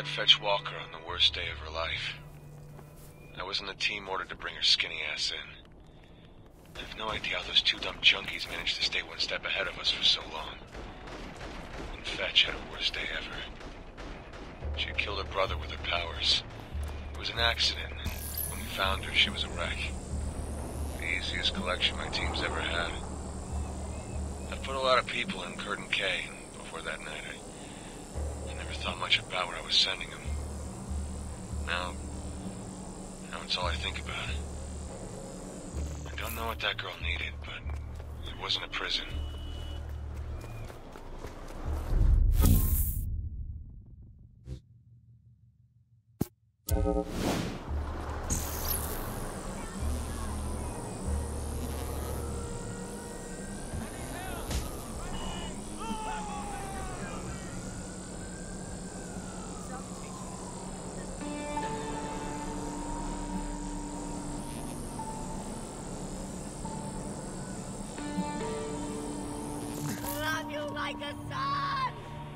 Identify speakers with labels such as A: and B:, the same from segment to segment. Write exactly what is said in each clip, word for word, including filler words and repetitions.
A: met Fetch Walker on the worst day of her life. I was in the team ordered to bring her skinny ass in. I have no idea how those two dumb junkies managed to stay one step ahead of us for so long. And Fetch had her worst day ever. She had killed her brother with her powers. It was an accident, and when we found her, she was a wreck. The easiest collection my team's ever had. I've put a lot of people in Curtin K, and before that night, I, I never thought much about where I was sending them. Now, now it's all I think about. I don't know what that girl needed, but it wasn't a prison.
B: Like a son!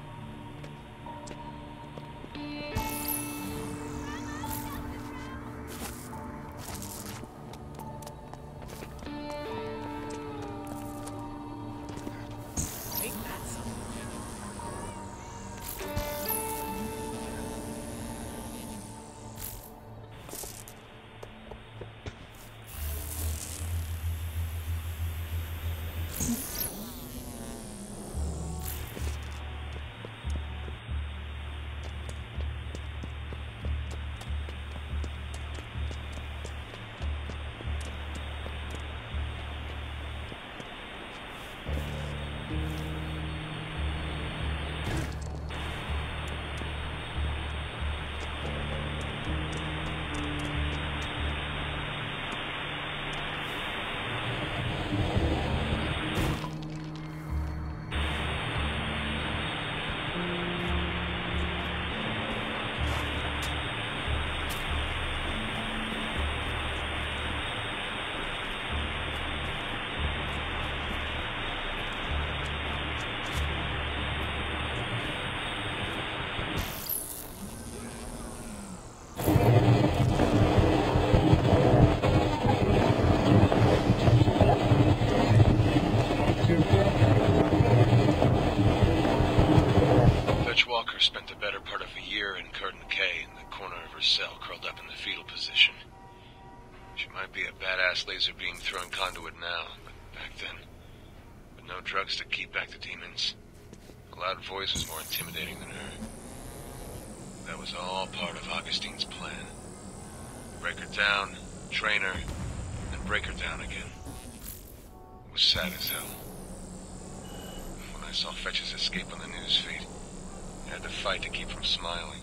B: Take that, son.
A: Spent the better part of a year in Curtin K in the corner of her cell, curled up in the fetal position. She might be a badass laser beam throwing conduit now, but back then, with no drugs to keep back the demons, a loud voice was more intimidating than her. That was all part of Augustine's plan. Break her down, train her, and break her down again. It was sad as hell. When I saw Fetch's escape on the newsfeed, I had to fight to keep from smiling.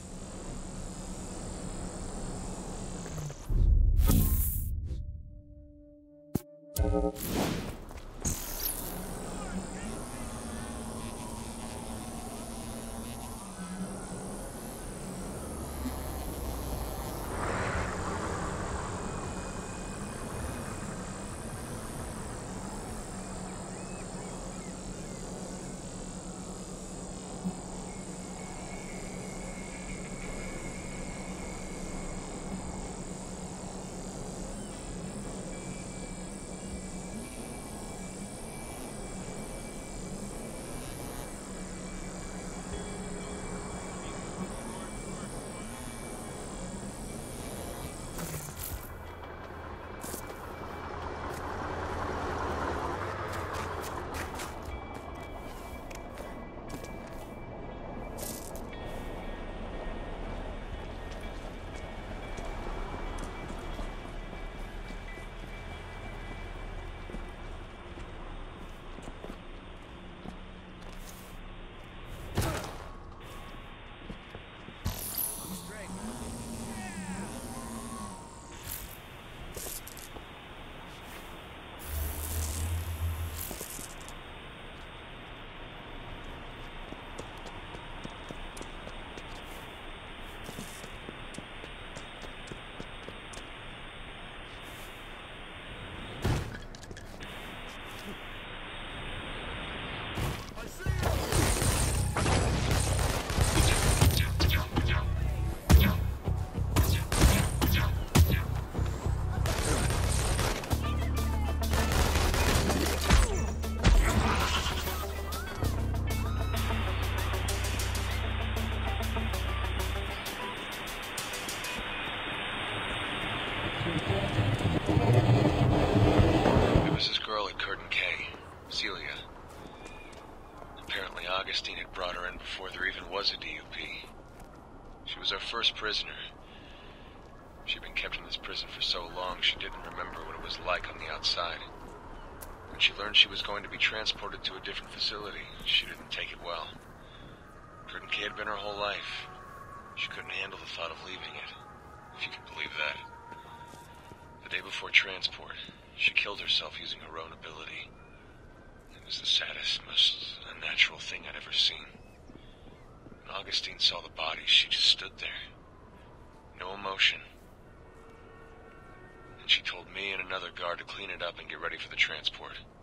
A: there even was a D U P. She was our first prisoner. She'd been kept in this prison for so long, she didn't remember what it was like on the outside. When she learned she was going to be transported to a different facility, she didn't take it well. Prudent Kay had been her whole life. She couldn't handle the thought of leaving it, if you can believe that. The day before transport, she killed herself using her own ability. It was the saddest, most unnatural thing I'd ever seen. When Augustine saw the body, she just stood there. No emotion. And she told me and another guard to clean it up and get ready for the transport.